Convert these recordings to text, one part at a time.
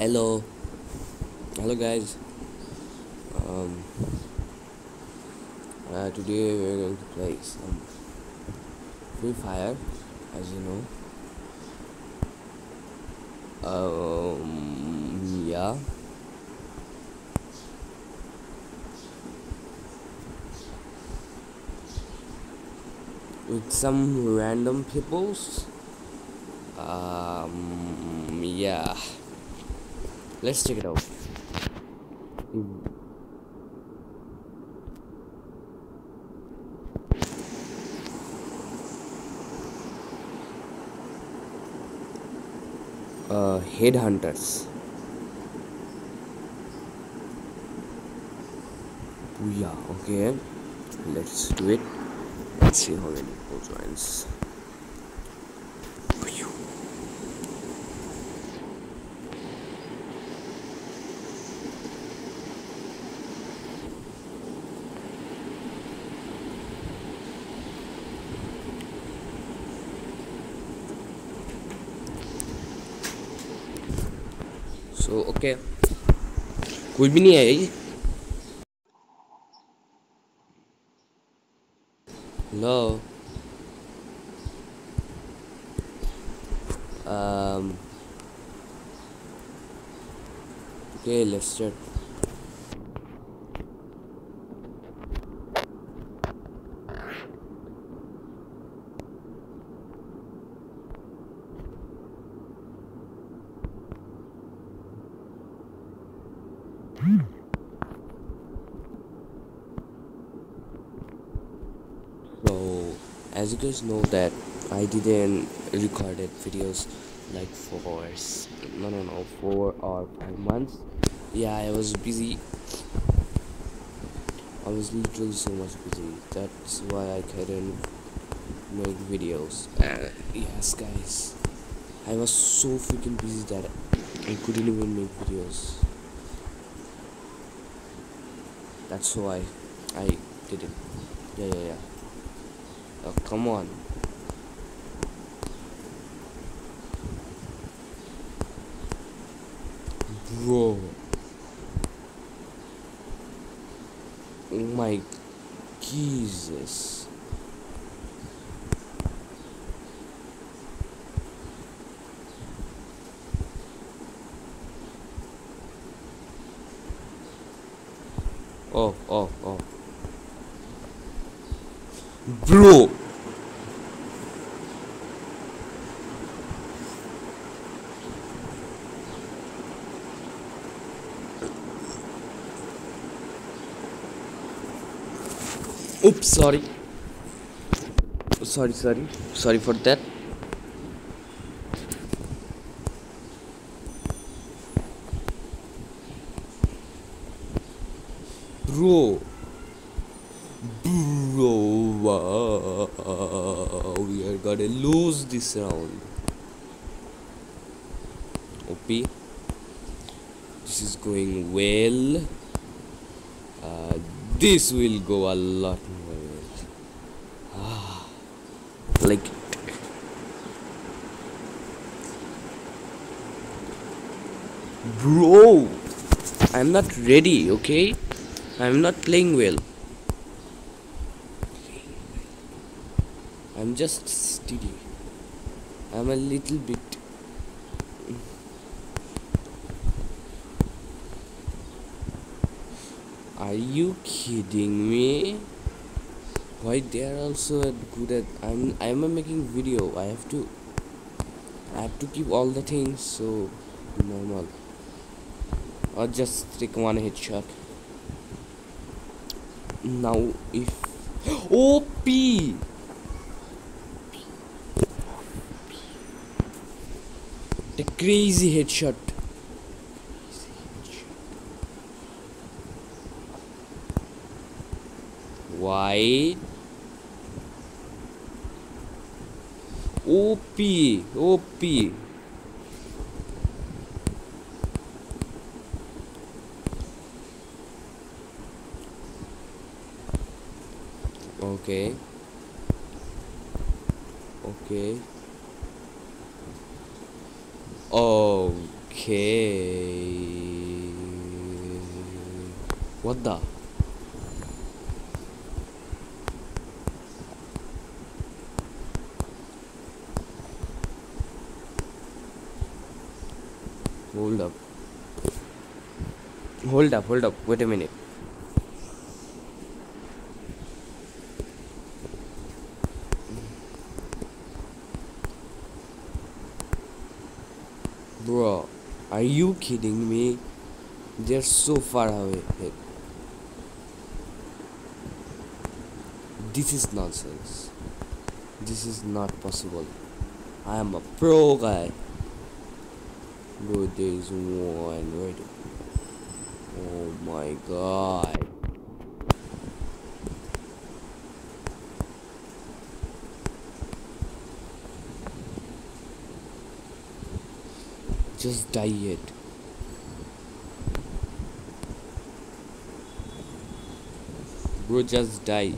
Hello, hello guys. Um, Today we're going to play some Free Fire, as you know. Yeah, with some random peoples. Yeah. Let's check it out. Headhunters. Yeah. Okay. Let's do it. Let's see how many people joins. So okay. कोई भी नहीं है ये. Hello. Um. Okay, let's start. So, as you guys know that I didn't recorded videos like no 4 or 5 months. Yeah, I was busy. I was literally so much busy. That's why I couldn't make videos. Yes, guys, I was so freaking busy that I couldn't even make videos. That's why I didn't. Yeah. Oh, come on. Bro. Oh my Jesus. Oh. Bro. Oops, sorry. Sorry for that. Bro. Wow. We are gonna lose this round. OP. This is going well. This will go a lot more well. Like, bro, I'm not ready, okay? I'm not playing well. I'm just steady. I'm a little bit. Are you kidding me? Why they are also good at? I'm making video. I have to keep all the things so normal. Or just take one headshot. Now if OP. The crazy headshot. Why? OP. Okay. Oh, Okay. What the? Hold up. Hold up. Hold up. Wait a minute. Bro, are you kidding me? They're so far away. This is nonsense. This is not possible. I am a pro guy. Bro, there is one right. Oh my god. Just die it. Bro, just die.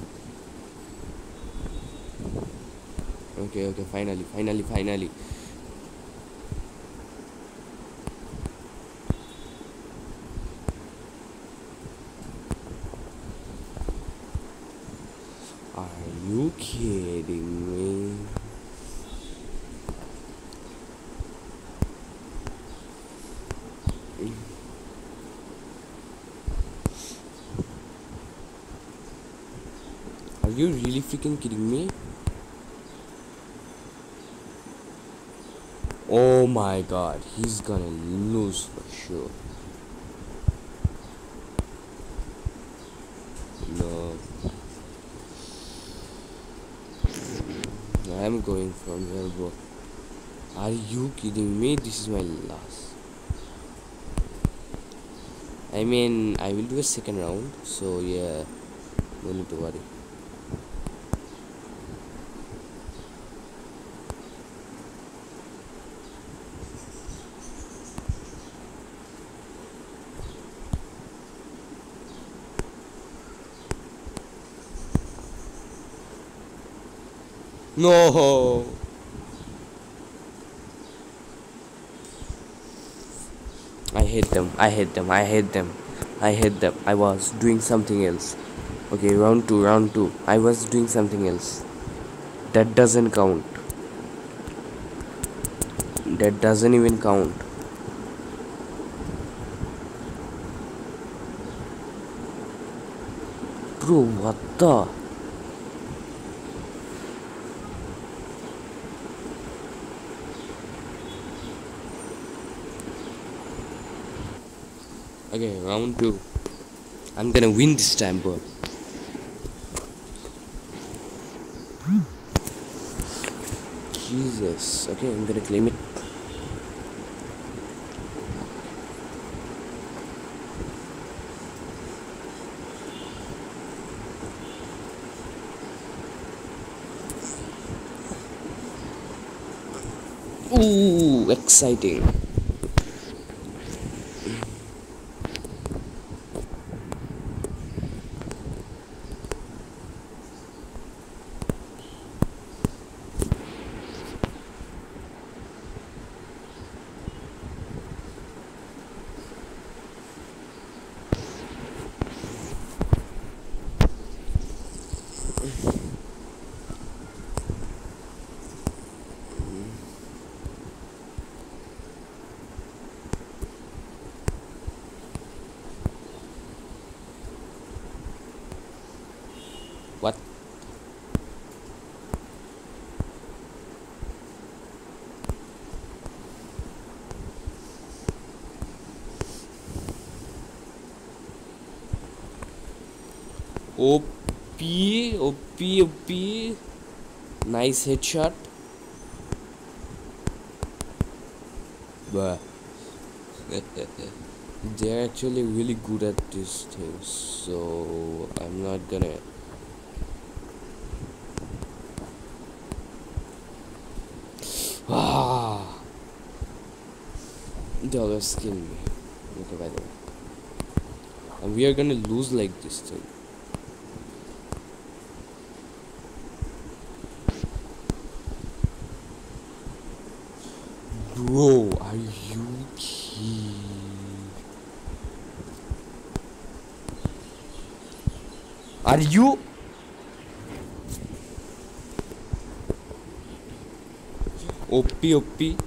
Okay, finally. Are you kidding me? Are you really freaking kidding me? Oh my god, he's gonna lose for sure. No. I'm going from here, bro. Are you kidding me? This is my last. I mean, I will do a second round, so yeah, no need to worry. No! I hate them. I was doing something else. Okay, round two. I was doing something else. That doesn't count. That doesn't even count. Bro, what the? Okay, round two. I'm gonna win this time, bro. Jesus. Okay, I'm gonna claim it. Ooh, exciting. What? OP. Nice headshot. But they're actually really good at these things, so I'm not gonna. They always kill me. Okay, by the way. And we are gonna lose like this thing. Bro, are you Are you? OP OP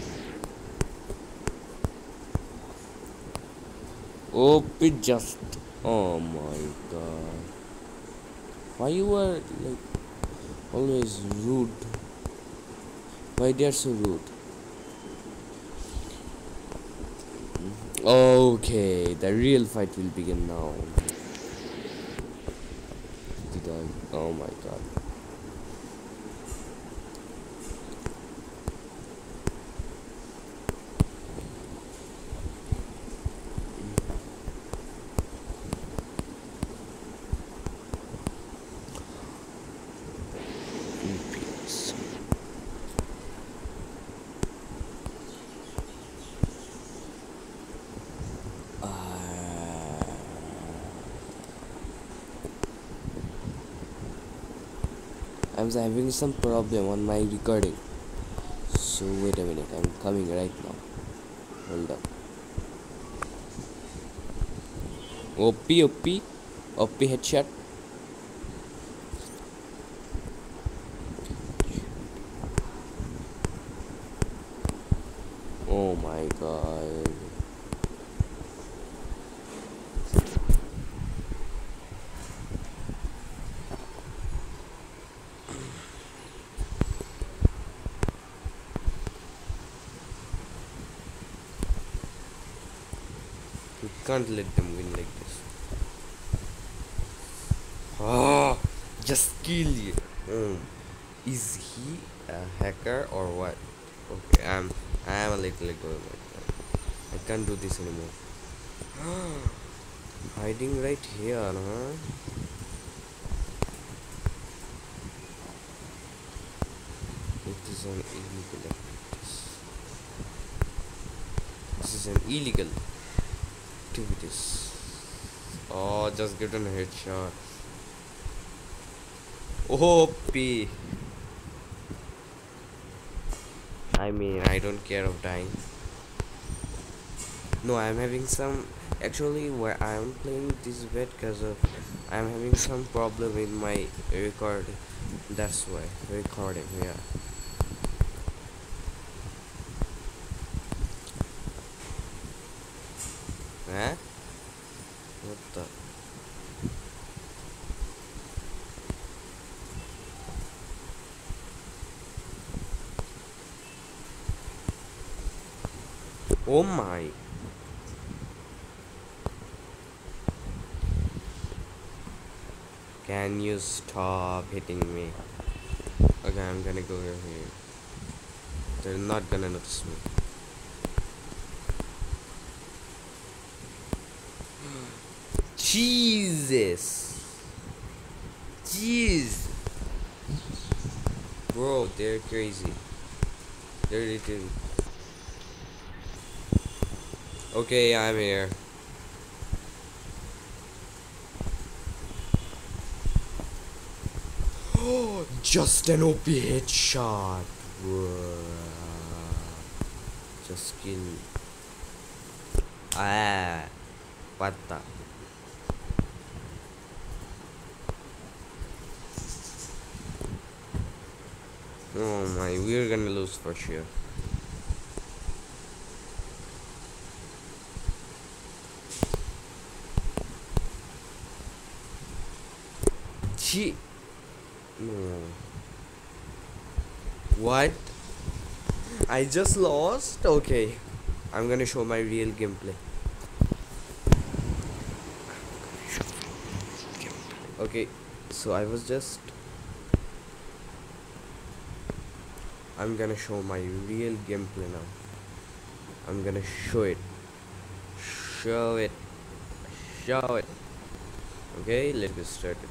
OP just. Oh my god. Why you are like always rude? Why they are so rude? Okay, the real fight will begin now. Did I? Oh my god. Peace. I'm having some problem on my recording. So wait a minute, I'm coming right now. Hold up. OP OP OP headshot. Oh my god. You can't let them win like this. Oh, just kill you. Is he a hacker or what? Okay, I am a little girl. I can't do this anymore. Hiding right here, huh? It is an illegal activities. This is an illegal activities. Oh, just get a headshot. OP. I mean, I don't care of dying. No, I'm having some. Actually, where I'm playing this bed because of I'm having some problem in my recording. That's why recording. Yeah. Huh? What the? Oh my. Can you stop hitting me? Okay, I'm gonna go over here. They're not gonna notice me. Jesus. Jeez. Bro, they're crazy. They're little. Okay, I'm here. Just an OP headshot. Just kill. Ah, what the? Oh my, we're gonna lose for sure. Gee. No. What? I just lost? Okay. I'm gonna show my real gameplay. Okay, so I was just. I'm gonna show my real gameplay now. I'm gonna show it. Show it. Show it. Okay, let's get started.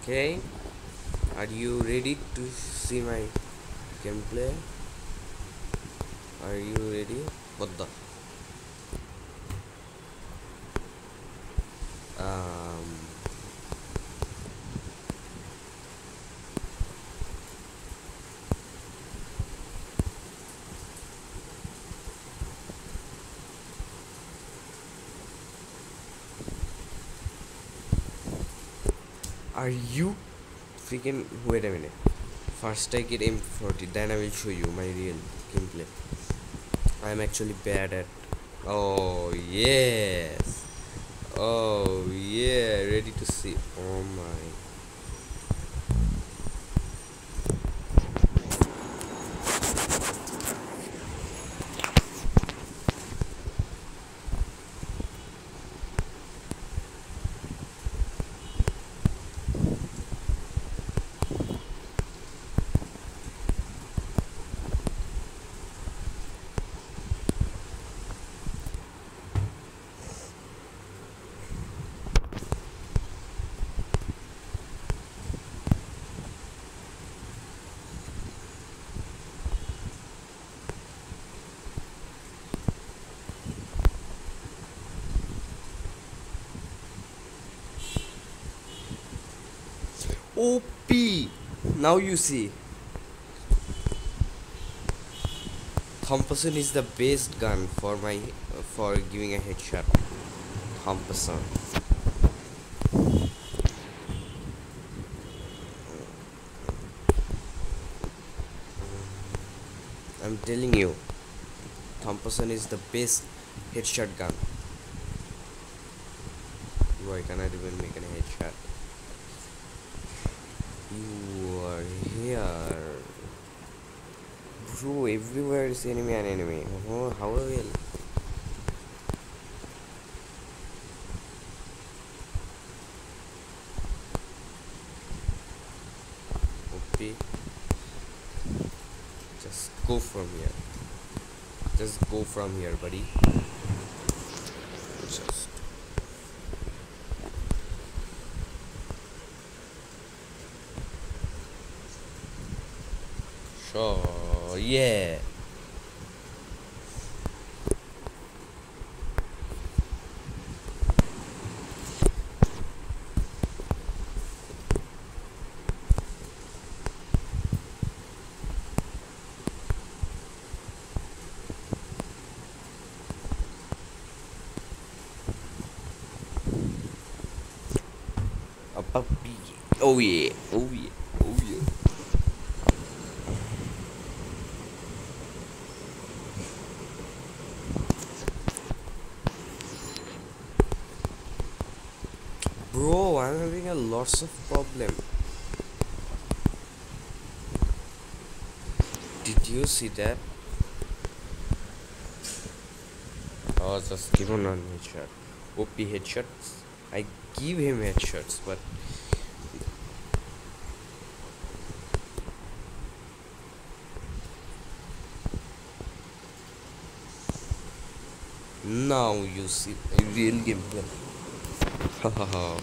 Okay, are you ready to see my gameplay? Are you ready? What the? Um, are you freaking? Wait a minute. First, I get M40, then I will show you my real gameplay. I'm actually bad at. Oh, yes. Oh, yeah. Ready to see. Oh, my. OP. Now you see. Thompson is the best gun for my for giving a headshot. Thompson. I'm telling you, Thompson is the best headshot gun. Why can't I even make a headshot? You are here. Bro, everywhere is enemy and enemy. Oh, how I will? Okay. Just go from here. Just go from here, buddy. Just. Sure, yeah. A puppy. Oh yeah. Oh yeah. Oh yeah. Bro, I'm having a lots of problem. Did you see that? Oh, just give him one headshot. OP headshots. I give him headshots, but now you see a real gameplay. Hahaha.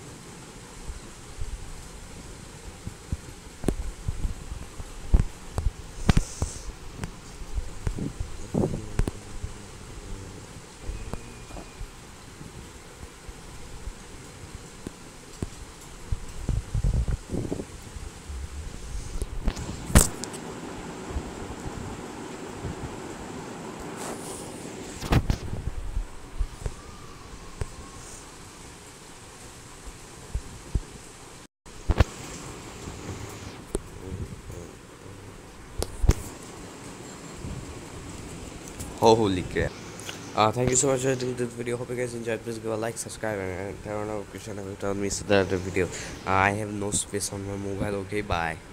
Holy crap. Thank you so much for watching this video. Hope you guys enjoyed. Please give a like, subscribe, and turn on notification every time I miss the video. I have no space on my mobile. Okay, bye.